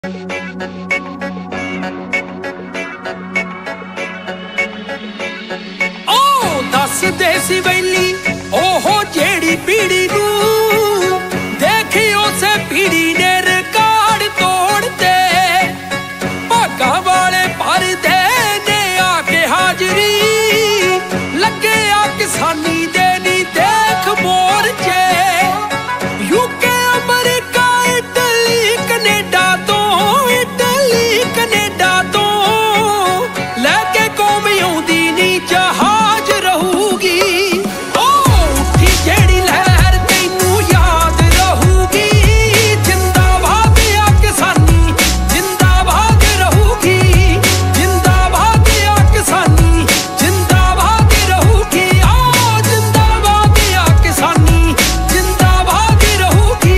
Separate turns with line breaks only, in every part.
दसदे सी वैली ओहो जेड़ी पीड़ी नू देखी उसे पीड़ी ने रिकॉर्ड तोड़ते भागा वाले भर दे ने आके हाजरी लगे आ किसानी देनी देख मोर्चे यूके अमेरिका इटली कनेडा तो लैके कौम आउंदी नी जहाज रहूगी ओ उठी जेड़ी लहर तैनू याद रहूगी जिंदाबाद आ किसानी जिंदाबाद रहूगी जिंदाबाद आ किसानी जिंदाबाद रहूगी ओ जिंदाबाद आ किसानी जिंदाबाद रहूगी।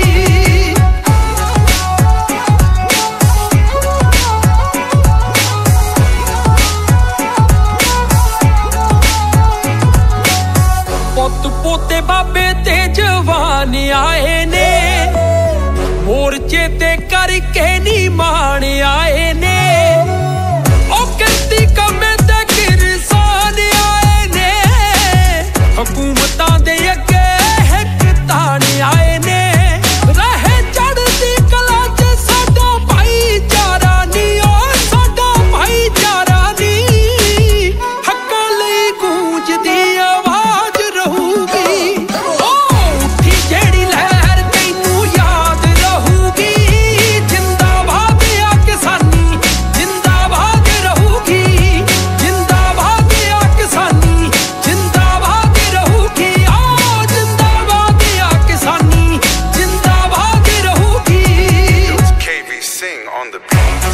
पुत पोते बाबे ते जवान आए ने मोर्चे ते करके नी मान आए ने ओ किरती कमे ते किरसान आए ने हुकूमतां दे अगे हिक तान आए ने रहे चढ़दी कला च साडा भाईचारा नी ओ साडा भाईचारा नी हक्कां लई गूंजदी आवाज रहूगी ओ उठी जेड़ी लहर तैनू याद रहूगी जिंदाबाद आ किसानी जिंदाबाद रहूगी जिंदाबाद आ किसानी जिंदाबाद रहूगी ओ जिंदाबाद आ किसानी जिंदाबाद रहूगी।
KV Singh on the beat.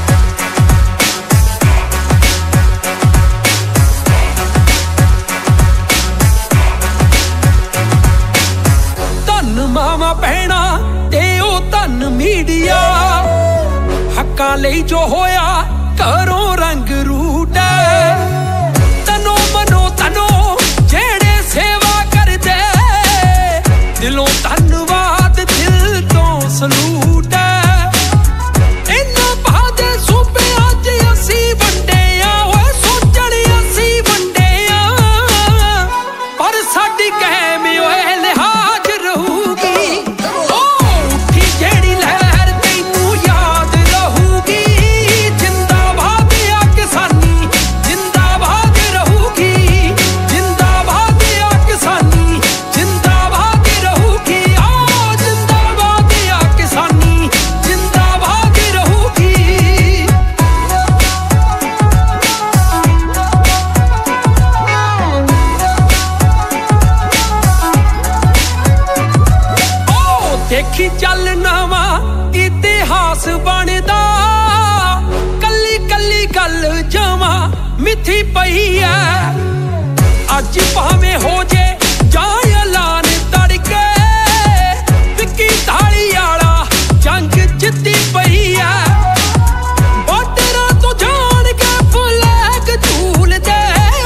धन मावा भैणा ते ओ धन मीडिया हक्कां लई जो होया घरों रंग रूट तनो मनो तनो जेड़े सेवा करदे दिलों धन्नवाद दिल तो सलूट इन्हां भादे सूबे अज असी वंडे आ ओए सोचण असी वंडे आ पर साडी कहम ओए लिहाज रहूगी ओ उठी जेड़ी लहर तैनू याद रहूगी जिंदाबाद आ किसानी जिंदाबाद रहूगी जिंदाबाद आ किसानी जिंदाबाद रहूगी ओ जिंदाबाद आ किसानी जिंदाबाद रहूगी। ओ देखी चलना वा इतिहास बनदा कल्ली कल्ली गल जमा मिथी पई है अज भावें हो जे जां ऐलान तड़के विकी ताली आला जंग जित्ती पई है बार्डरां तो जान के फ्लैग झूलदे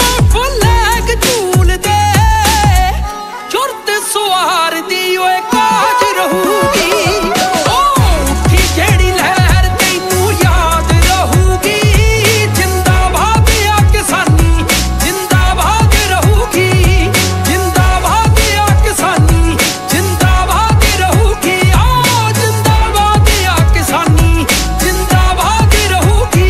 जुर्त सुआर दी ओए काज रहूगी ओ उठी जेड़ी लहर तैनू याद रहूगी जिंदाबाद आ किसानी जिंदाबाद रहूगी जिंदाबाद आ किसानी जिंदाबाद रहूगी ओ जिंदाबाद आ किसानी जिंदाबाद रहूगी।